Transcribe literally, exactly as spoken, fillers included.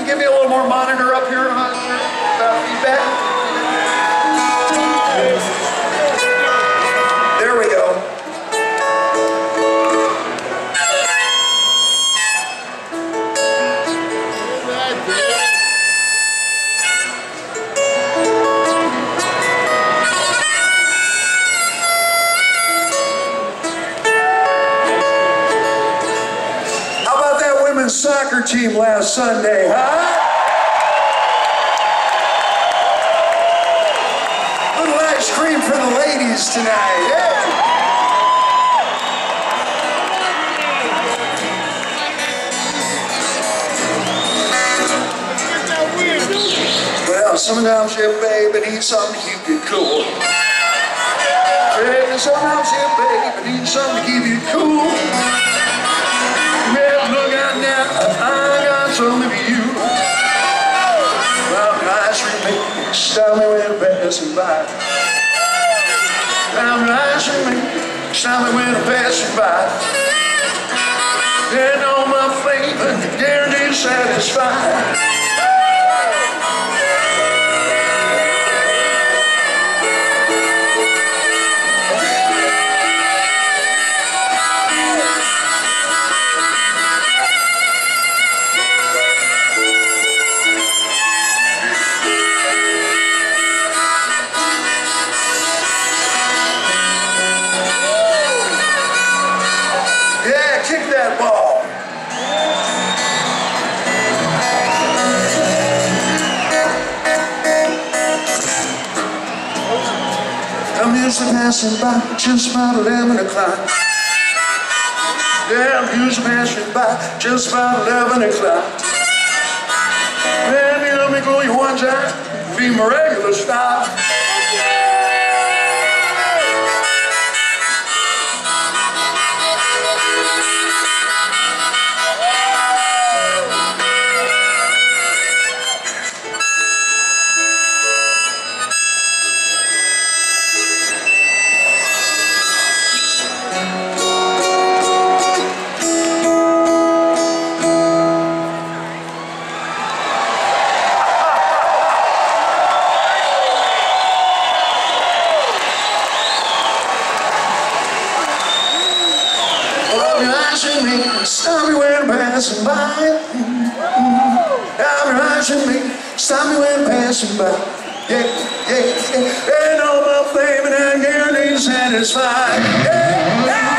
you give me a little more monitor up here on uh, feedback? There we go. How about that women's soccer team last Sunday, huh? Little ice cream for the ladies tonight, yeah. Well, sometimes you, baby, need something to keep you cool. Yeah, sometimes you, baby, need something to keep you cool. Yeah, look out now, I got something for you. Well, ice cream, stop me when I'm passing by. I'm ice cream, stop me when I'm passing by. Yeah, know my flavor, guaranteed satisfied. Kick that ball. I'm usually passing by just about eleven o'clock. Yeah, I'm usually passing by just about eleven o'clock. Man, you let me go you one time, be my regular style. Stop me when I'm passing by. I'm rising me. Stop me when I'm passing by. Yeah, yeah, yeah. And all my fame and I guarantee satisfied. Yeah, yeah.